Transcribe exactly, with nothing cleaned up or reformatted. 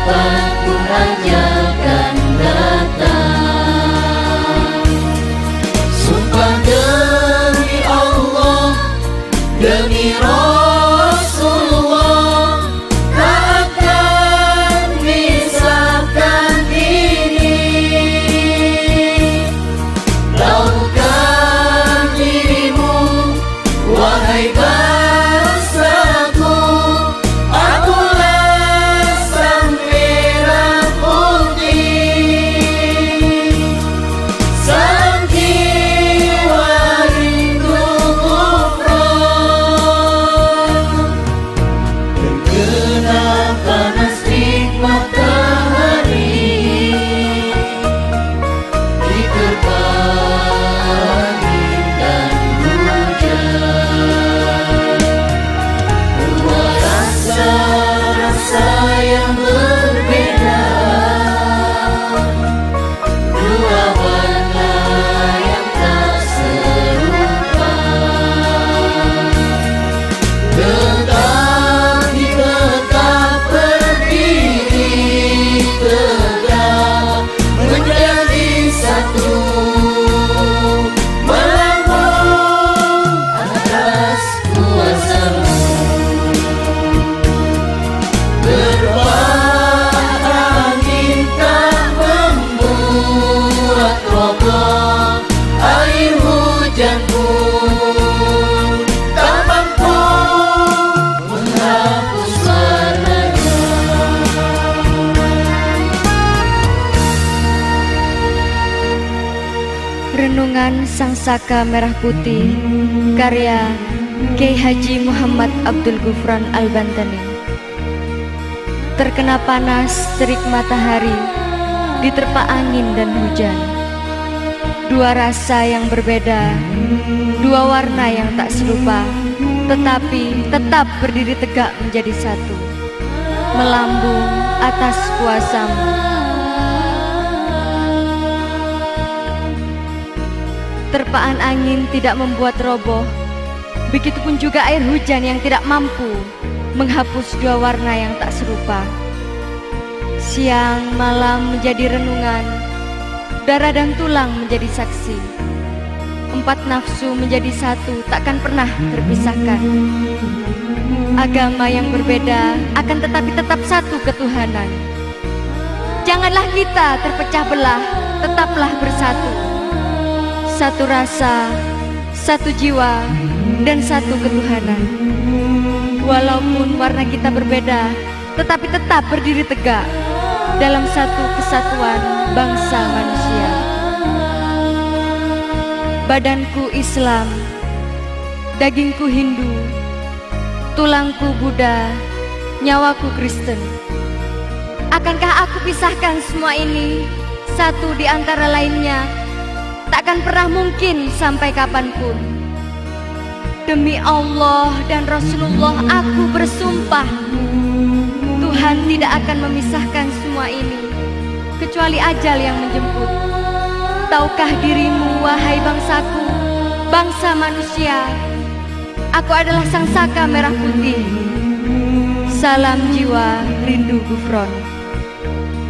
kapan pun ajalkan datang. Sumpah demi Allah, demi Rasulullah, tak akan misahkan ini. Lakukan dirimu, wahai bangsaku, akulah sang merah putih. Salam jiwa rindu kufran, terkena panas terik matahari, diterpa angin dan hujan. Dua rasa-rasa yang berbeda, dua warna yang tak serupa, tetapi tetap berdiri tegak menjadi satu, melambung atas kuasamu. Berbah angin tak membuat roboh, air hujan pun tak mampu menghapus warnanya. Renungan Sang Saka Merah Putih, karya Kiai Haji Muhammad Abdul Ghufran Al-Bantani. Terkena panas terik matahari, diterpa angin dan hujan. Dua rasa yang berbeda, dua warna yang tak serupa, tetapi tetap berdiri tegak menjadi satu, melambung atas kuasamu. Terpaan angin tidak membuat roboh, begitupun juga air hujan yang tidak mampu menghapus dua warna yang tak serupa. Siang malam menjadi renungan, darah dan tulang menjadi saksi. Empat nafsu menjadi satu, takkan pernah terpisahkan. Agama yang berbeda akan tetapi tetap satu ketuhanan. Janganlah kita terpecah belah, tetaplah bersatu. Satu rasa, satu jiwa, dan satu ketuhanan. Walaupun warna kita berbeda, tetapi tetap berdiri tegak dalam satu kesatuan bangsa manusia. Badanku Islam, dagingku Hindu, tulangku Buddha, nyawaku Kristen. Akankah aku pisahkan semua ini satu di antara lainnya? Takkan pernah mungkin sampai kapanpun. Demi Allah dan Rasulullah aku bersumpah, Tuhan tidak akan memisahkan semua ini kecuali ajal yang menjemput. Tahukah dirimu, wahai bangsaku, bangsa manusia, aku adalah Sang Saka Merah Putih. Salam jiwa rindu Ghufran.